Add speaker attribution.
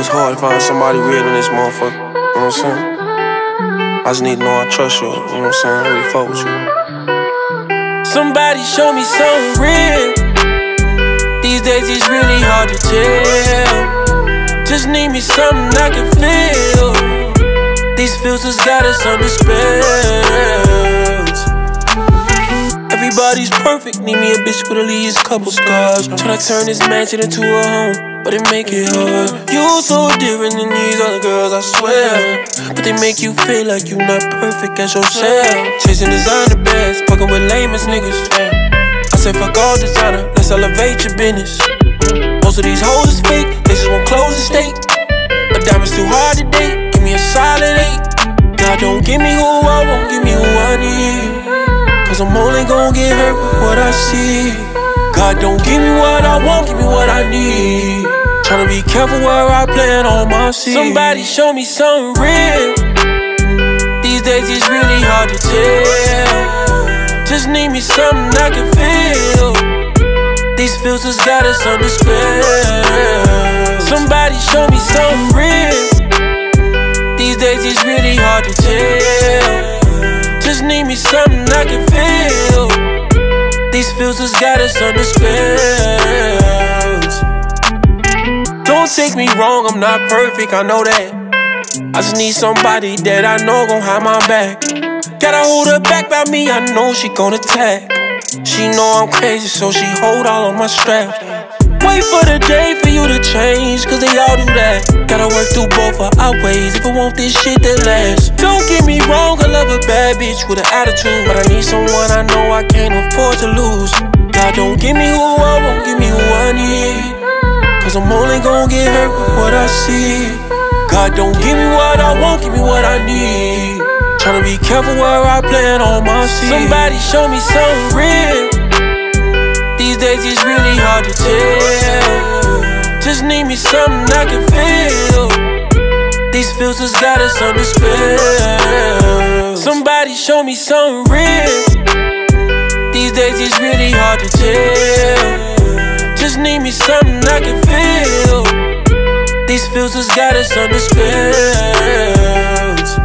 Speaker 1: hard to find somebody real in this motherfucker. You know what I'm saying? I just need to know I trust you. You know what I'm saying? I really fuck with you.
Speaker 2: Somebody show me something real. These days it's really hard to tell. Just need me something I can feel. These filters got us under spells. Everybody's perfect, need me a bitch with at least a couple scars. Tryna turn this mansion into a home, but it make it hard. You so different than these other girls, I swear. But they make you feel like you not perfect as yourself. Chasing designer bags, fucking with lamest niggas. I said fuck all designer, let's elevate your business. Most of these hoes is fake, they just won't close the state. A diamond's too hard to date, give me a solid 8. God don't give me who I want, give me who I need. Cause I'm only gon' get hurt with what I see. God don't give me what I want, give me what I need. Tryna be careful where I plant all my seeds. Somebody show me something real. These days it's really hard to tell. Just need me something I can feel. These filters got us under spell. Somebody show me something real. These days it's really hard to tell. Just need me something I can feel. These filters got us under spells. Don't take me wrong, I'm not perfect, I know that. I just need somebody that I know gon' have my back. Gotta hold her back by me, I know she gon' attack. She know I'm crazy, so she hold all on my straps. Wait for the day for you to change, cause they all do that. Gotta work through both of our ways if I want this shit to last. Don't get me wrong, I love a bad bitch with an attitude, but I need someone I know I can't afford to lose. God don't give me who I want, give me who I need. Cause I'm only gon' get hurt with what I see. God don't give me what I want, give me what I need. Tryna be careful where I plant all my seeds. Somebody show me something real. These days it's really hard to tell. Just need me something I can feel. These filters got us under spell. Somebody show me something real. These days it's really hard to tell. Just need me something I can feel. These filters got us under spells.